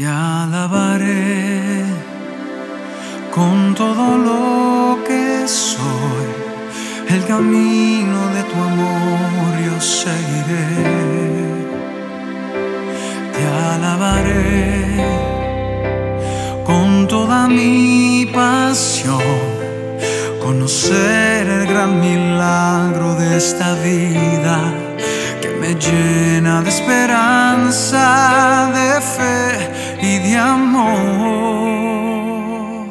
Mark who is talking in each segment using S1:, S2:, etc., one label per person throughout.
S1: Te alabaré con todo lo que soy, el camino de tu amor yo seguiré. Te alabaré con toda mi pasión, conocer el gran milagro de esta vida que me llena de esperanza, de fe y de amor.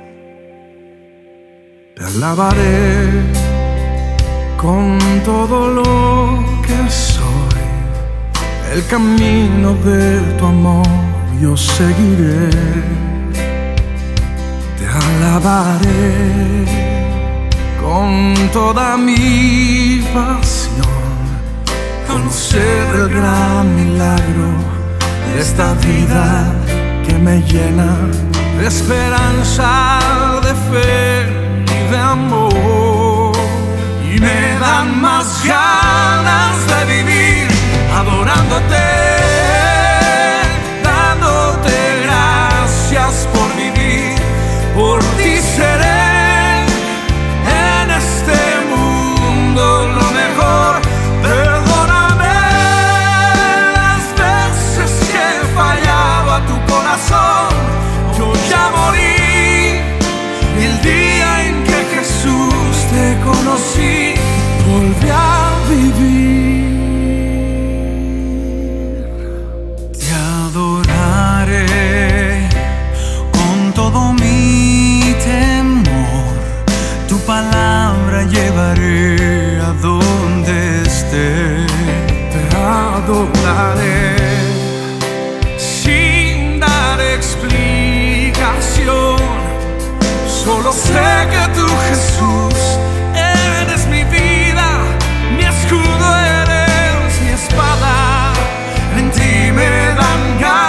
S2: Te alabaré con todo lo que soy, el camino de tu amor yo seguiré. Te alabaré con toda mi pasión, conocer el gran milagro de esta vida que me llena de esperanza, de fe y de amor. Y me dan más ganas de vivir adorándote, dándote gracias por vivir. Por ti seré en este mundo lo mejor. Perdóname las veces que he fallado a tu corazón. Yo ya morí y el día en que Jesús te conocí, volví a vivir.
S1: Te adoraré con todo mi temor, tu palabra llevaré a donde esté.
S2: Te adoraré sin dar explicación. Solo sé que tú, Jesús, eres mi vida, mi escudo eres mi espada. En ti me dan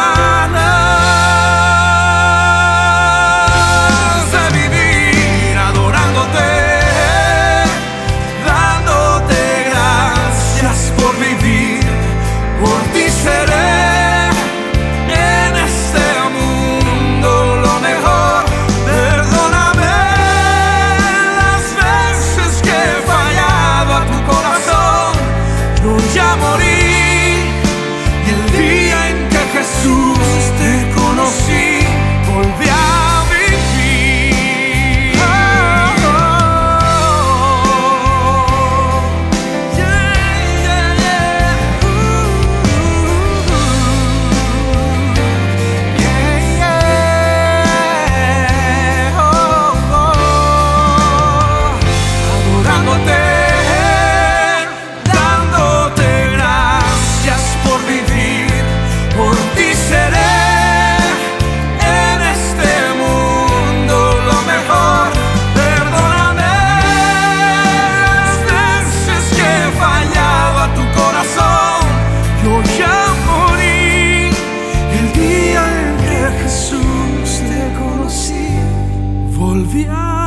S2: ganas de vivir adorándote, dándote gracias por vivir. Por ti seré en este mundo lo mejor. Perdóname las veces que he fallado a tu corazón. Yo ya morí y el día en que Jesús te conocí, volví a vivir. Oh, yeah, yeah, yeah. Yeah, yeah. Adorándote, dándote gracias por vivir. Por ti seré en este mundo lo mejor. Perdóname las veces que he fallado a tu corazón. Yo ya morí y el día en que Jesús te conocí, volví a